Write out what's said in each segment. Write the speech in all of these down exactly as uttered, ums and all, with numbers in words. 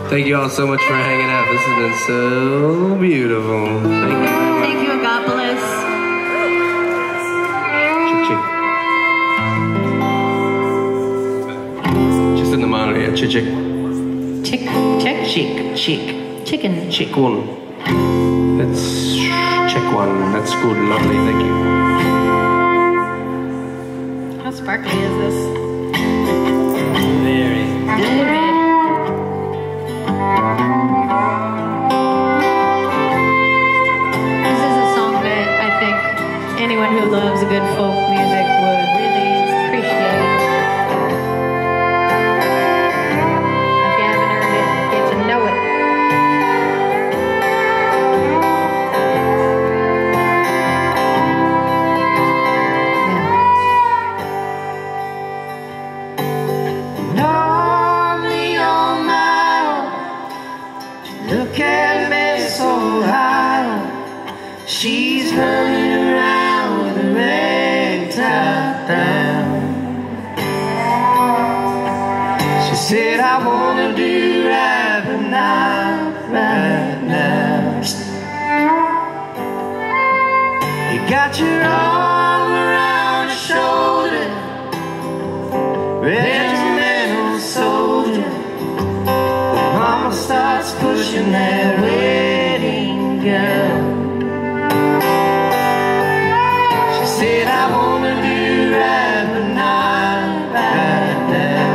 Thank you all so much for hanging out. This has been so beautiful. Thank you very much. Thank you, Agapolis. Chick chick. Just in the monitor, yeah. Chick chick. Chick, chick, chick, chick. Chicken. Chick one. Let's check one. That's good, lovely, thank you. How sparkly is this? Very. Very. This is a song that I think anyone who loves a good folk music would really appreciate. If you haven't heard it, get to know it. Look at me so high. She's running around with a red top down. She said, I wanna do right but not right now. You got your arm around her shoulder, regimental soldier. Mama starts pushing that wedding gown. She said, I wanna do right but not right now.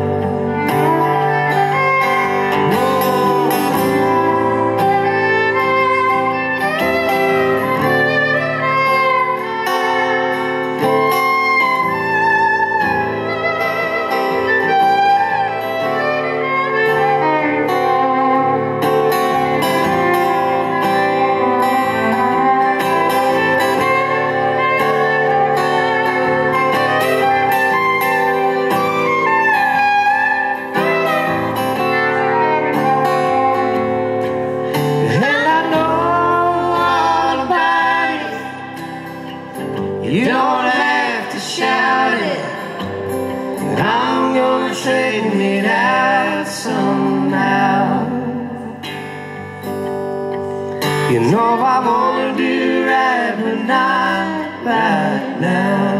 You don't have to shout it, but I'm gonna straighten it out somehow. You know I wanna do right, but not right now.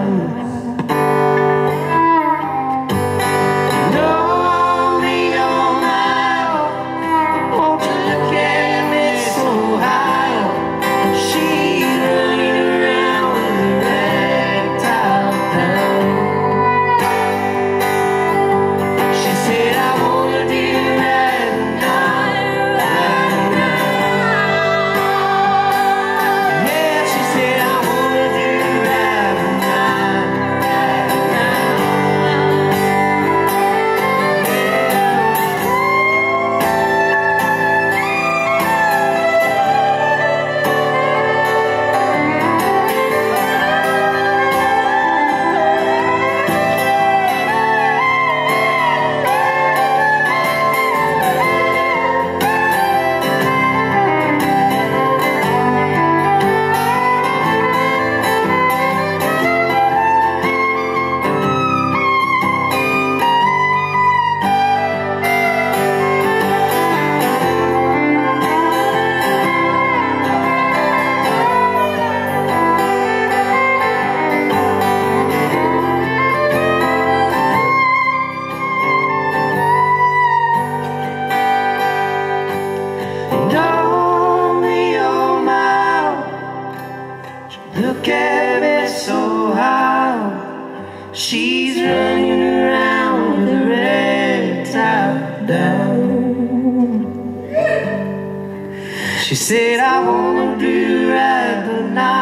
Look at me so high. She's running around with a red top down. She said, I wanna do right but not